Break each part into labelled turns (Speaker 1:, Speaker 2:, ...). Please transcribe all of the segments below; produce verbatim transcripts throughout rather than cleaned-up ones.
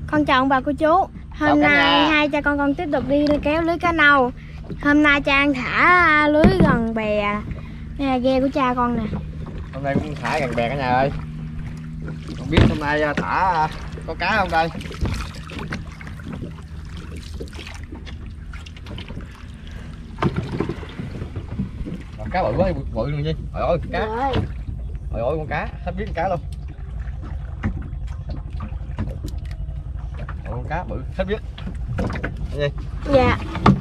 Speaker 1: Con chào ông bà cô chú. Hôm nay hai cha con con tiếp tục đi kéo lưới cá nâu. Hôm nay cha ăn thả lưới gần bè. Đây là ghe của cha con nè.
Speaker 2: Hôm nay cũng thả gần bè cả nhà ơi. Không biết hôm nay thả có cá không đây? Cá bự quá, bự luôn chứ. Trời ơi, cá. Trời ơi, con cá, hết biết con cá luôn. Trời, con cá bự, hết biết. Cái gì?
Speaker 1: Dạ.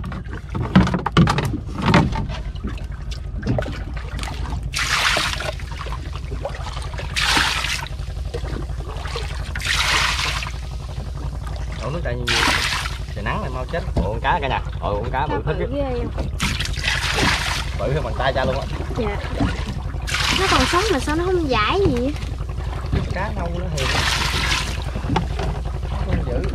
Speaker 2: Đổ nước ra nhiều nhiều. Trời nắng này mau chết. Ồ, con cá cả nhà. Ồ, con cá bự hết biết. Bự hơn bàn tay cha luôn á.
Speaker 1: Dạ. Nó còn sống mà sao nó không giải gì vậy?
Speaker 2: Cá nâu nó hiền. Nó không dữ.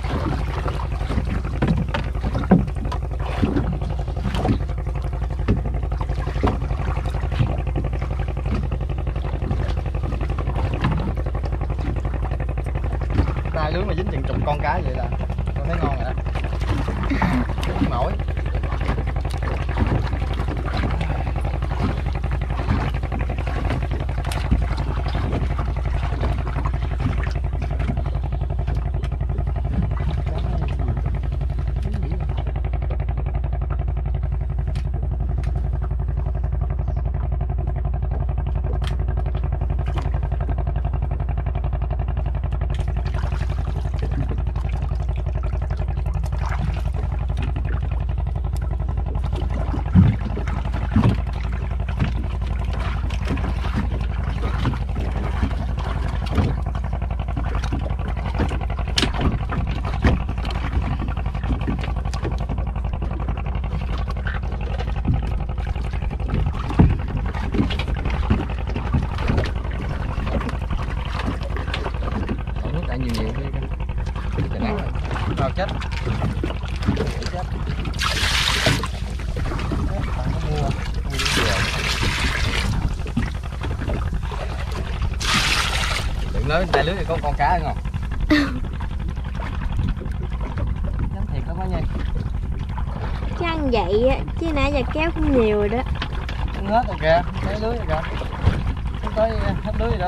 Speaker 2: Tay lưới mà dính chừng chục con cá vậy là con thấy ngon rồi đó. Mỏi. Nhiều nhiều đi coi. Trời nắng rồi. Vào chết. Chết. Bạn có mua. Mua đi về. Đừng nói tay lưới thì có con cá không? Nhắm thiệt lắm á nha.
Speaker 1: Chăng vậy á, chứ nãy giờ kéo cũng nhiều rồi đó.
Speaker 2: Không hết rồi kìa, thấy lưới rồi kìa. Không tới hết lưới rồi đó.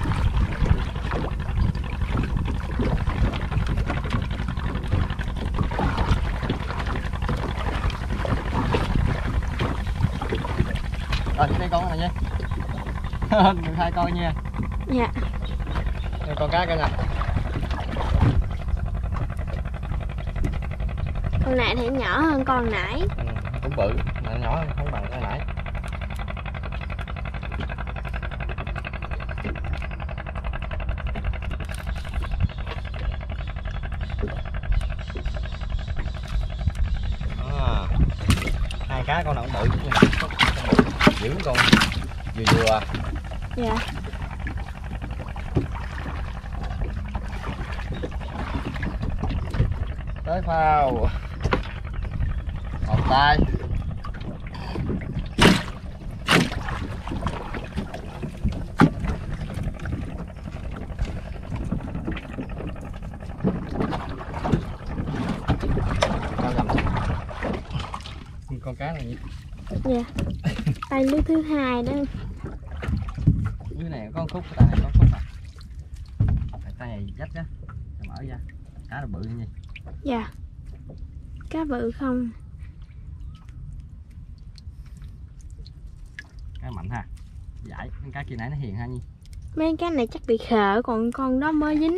Speaker 2: Rồi, đây con này nha. Được hai con nha.
Speaker 1: Dạ.
Speaker 2: Đây con cá cả nè.
Speaker 1: Con này thì nhỏ hơn con nãy.
Speaker 2: Ừ, cũng bự, mà nhỏ hơn, không bằng con nãy. À, hai cá con nào cũng bự nhưng mà con bự giữ con vừa vừa.
Speaker 1: Dạ.
Speaker 2: Tới phao một tay. Con cá này.
Speaker 1: Dạ. Tay lưới thứ hai đó.
Speaker 2: Lưới này có khúc, tay này có khúc à. Tay này dách á, mở ra. Cá là bự như vậy.
Speaker 1: Dạ. Cá bự không?
Speaker 2: Cá mạnh ha. Giải, con cá kia nãy nó hiền ha Nhi.
Speaker 1: Mấy cá này chắc bị khờ, còn con đó mới dính.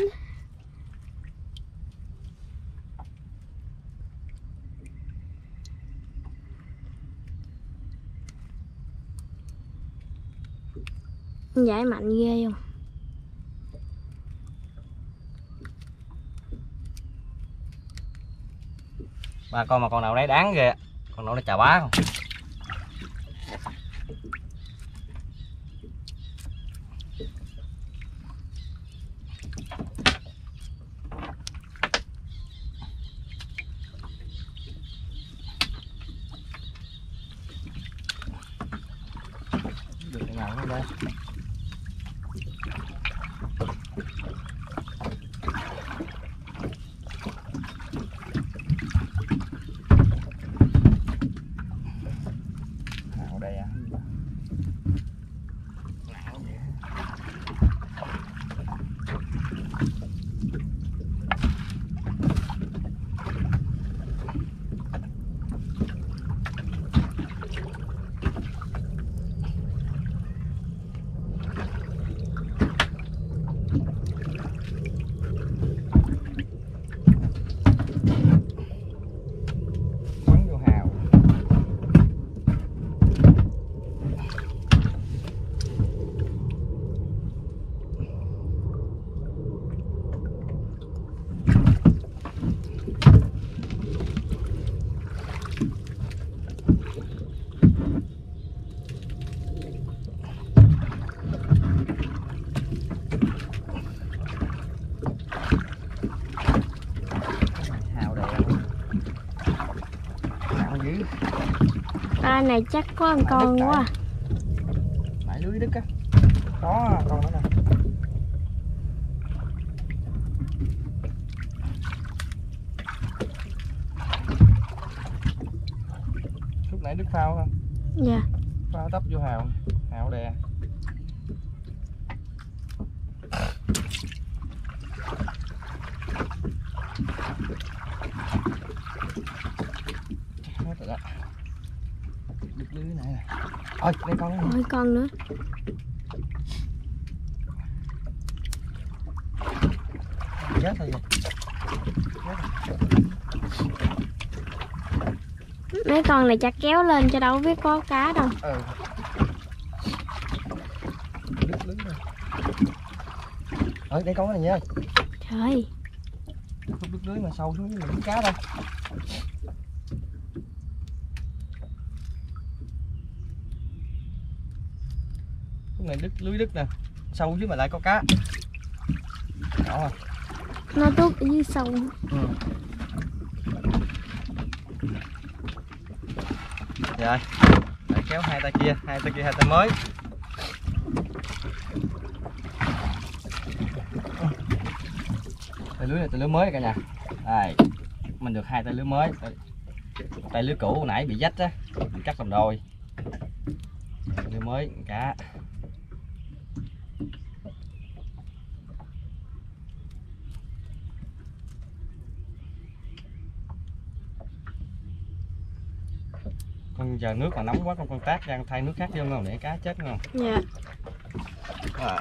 Speaker 1: Giải mạnh ghê không?
Speaker 2: Ba con mà con nào đấy đáng ghê. Con nào nó chà bá không? Được cái nào nữa đây.
Speaker 1: Tay này chắc có một con quá à.
Speaker 2: Nãy lưới đứt á. Đó con đó nè. Lúc nãy đứt phao không?
Speaker 1: Dạ.
Speaker 2: Phao tấp vô hào, hào đè. Hết rồi đó. Đứt lưới này nè. Ôi, đây con nữa.
Speaker 1: Ôi con nữa.
Speaker 2: Chết rồi.
Speaker 1: Mấy con này chắc kéo lên cho đâu biết có cá đâu.
Speaker 2: Ừ. Đứt lưới rồi. Ơi, đây con này nha.
Speaker 1: Trời.
Speaker 2: Khúc đứt lưới mà sâu xuống là cá đâu. Khúc này đứt lưới đứt nè. Sâu dưới mà lại có cá. Đó rồi.
Speaker 1: Nó tuốt ở dưới sâu.
Speaker 2: Ừ. Rồi, lại kéo hai tay kia, hai tay kia hai tay mới. Tay lưới này tay lưới mới cả nhà. Đây, mình được hai tay lưới mới. Tay lưới cũ hồi nãy bị rách á, bị cắt làm đôi. Lưới mới cá. Con giờ nước mà nóng quá con con tát ra con thay nước khác vô ngon để cá chết ngon.
Speaker 1: Dạ.
Speaker 2: À.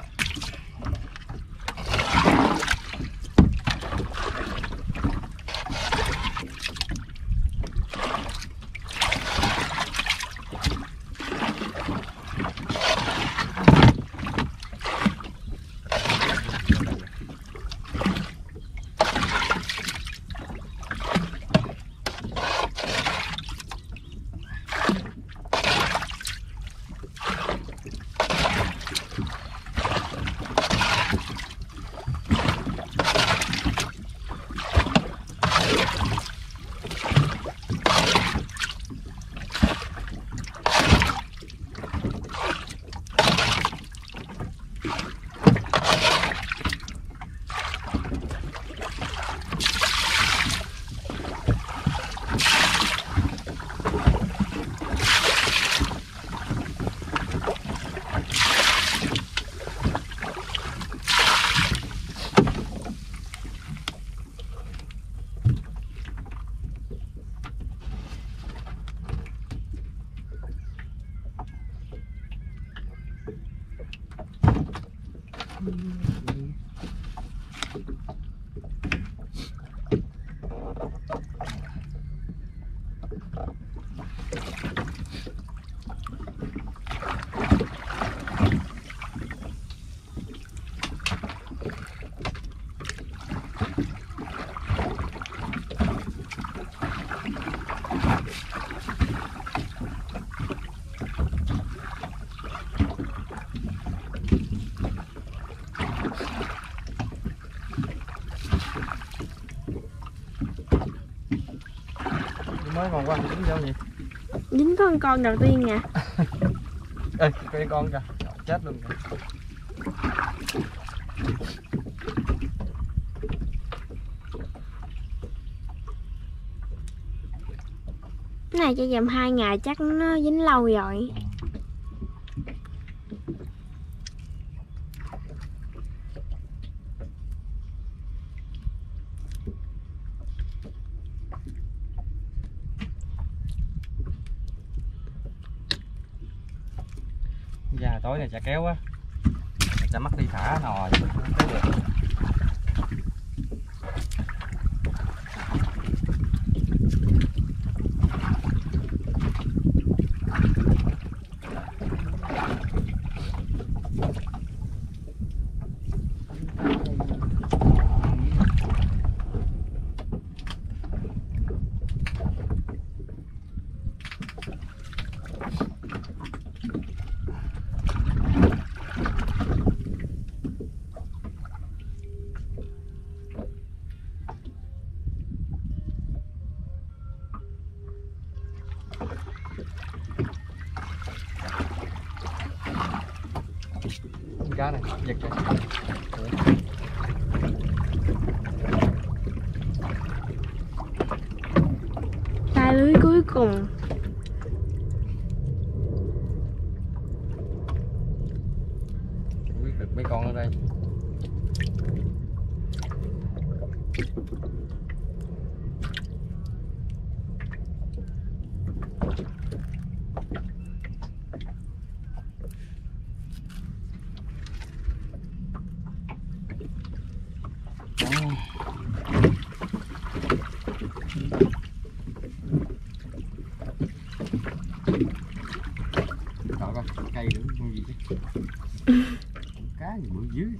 Speaker 2: Mới còn qua dính vô gì?
Speaker 1: Dính có con con đầu tiên nè.
Speaker 2: Ê, cái con kìa, chết luôn kìa.
Speaker 1: Cái này cho dầm hai ngày chắc nó dính lâu rồi.
Speaker 2: Ra tối này chả kéo á, chả mắc đi thả nò kéo được. cá này giật kìa.
Speaker 1: Pha lưới cuối cùng.
Speaker 2: Không biết được mấy con ở đây. Trời ơi, cây nữa con gì chứ? Cá gì bự dữ.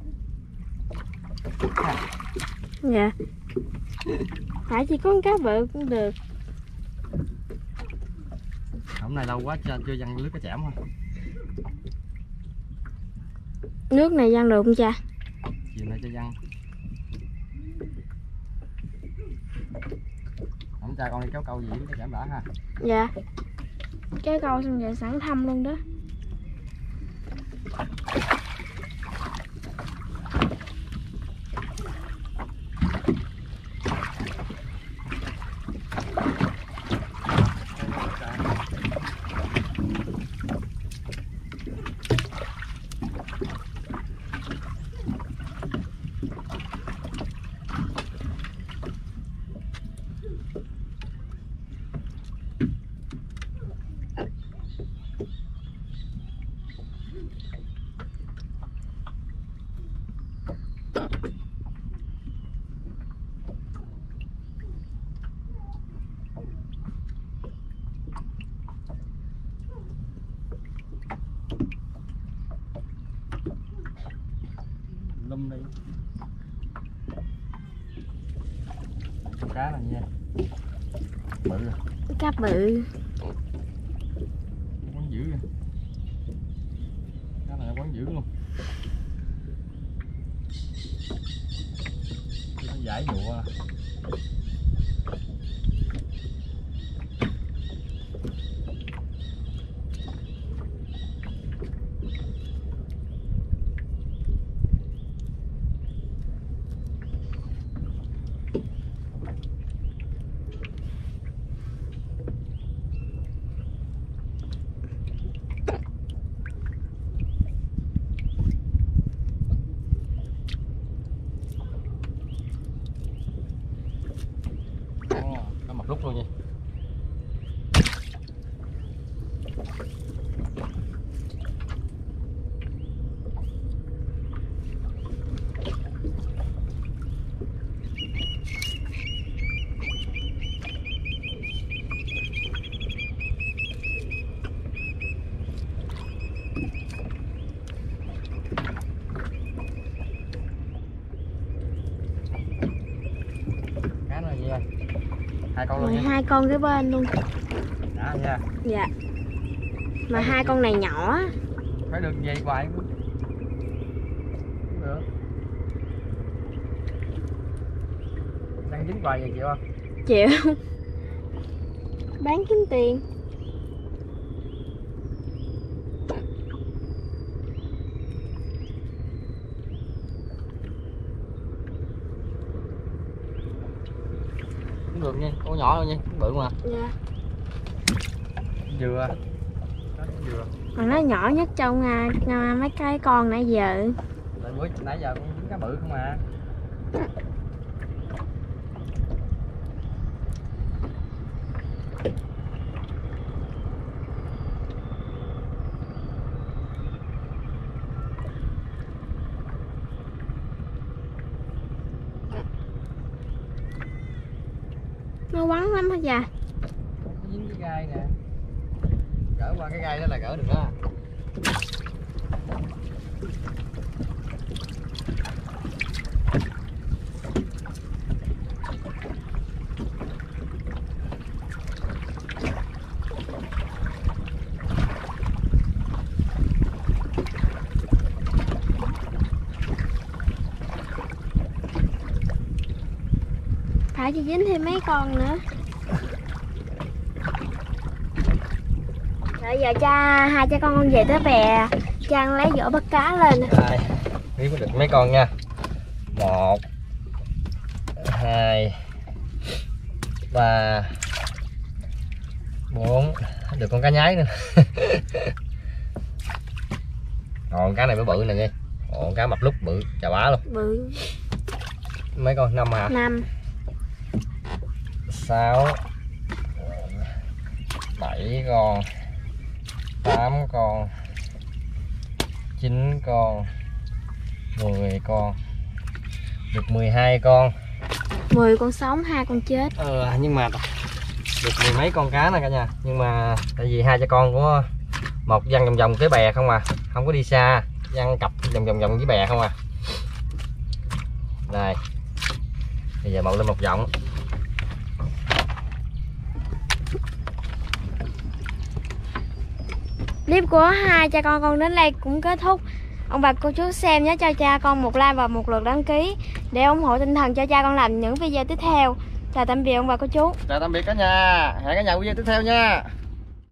Speaker 2: À.
Speaker 1: Dạ. Phải chỉ có con cá bự cũng được.
Speaker 2: Hôm nay lâu quá chưa chưa văng lưới cá chẽm thôi.
Speaker 1: Nước này văng được không cha?
Speaker 2: Chiều nay cho văng. Không cha con đi kéo câu gì cái chẽm đã ha.
Speaker 1: Dạ. Kéo câu xong rồi sẵn thăm luôn đó.
Speaker 2: Lum đi. Con cá này nha. Bự rồi.
Speaker 1: Cá bự.
Speaker 2: Quán dữ rồi. Cá này quán dữ luôn. Nó giải dụa. Một lúc luôn nha. Cá nó gì ơi? Hai con luôn nha.
Speaker 1: Hai con cái bên luôn.
Speaker 2: Đó nha.
Speaker 1: Dạ. Mà hai gì? Con này nhỏ.
Speaker 2: Phải được dây hoài. Được. Đang dính hoài vậy chịu không?
Speaker 1: Chịu. Bán kiếm tiền.
Speaker 2: Cũng được nha, con nhỏ thôi nha, bự mà.
Speaker 1: Dạ.
Speaker 2: Dừa. Dừa.
Speaker 1: Mà nó nhỏ nhất trong à, mấy cái con nãy giờ.
Speaker 2: Tại bữa nãy giờ con dính cá bự không à.
Speaker 1: Nó quắn lắm hả cha?
Speaker 2: Nó dính cái gai nè. Gỡ qua cái gai đó là gỡ được đó.
Speaker 1: Phải chỉ dính thêm mấy con nữa. Rồi giờ cha hai cha con về tới bè Trang lấy vỏ bắt cá lên nè.
Speaker 2: Đây, biết có được mấy con nha. Một, hai, ba, bốn, được con cá nhái nữa. Còn cá này mới bự nè nghe. Còn cá mập lúc bự chà bá luôn.
Speaker 1: Bự.
Speaker 2: Mấy con? Năm hả?
Speaker 1: Năm.
Speaker 2: Sáu, bảy con, tám con, chín con, mười con, được mười hai con.
Speaker 1: mười con sống, hai con chết.
Speaker 2: Ờ, nhưng mà được mười mấy con cá nè cả nhà. Nhưng mà tại vì hai cha con của một văng vòng vòng cái bè không à, không có đi xa, văng cặp vòng vòng vòng với bè không à. Đây, bây giờ mậu lên một vòng.
Speaker 1: Clip của hai cha con con đến đây cũng kết thúc. Ông bà cô chú xem nhớ cho cha con một like và một lượt đăng ký để ủng hộ tinh thần cho cha con làm những video tiếp theo. Chào tạm biệt ông bà cô chú.
Speaker 2: Chào tạm biệt cả nhà. Hẹn cả nhà video tiếp theo nha.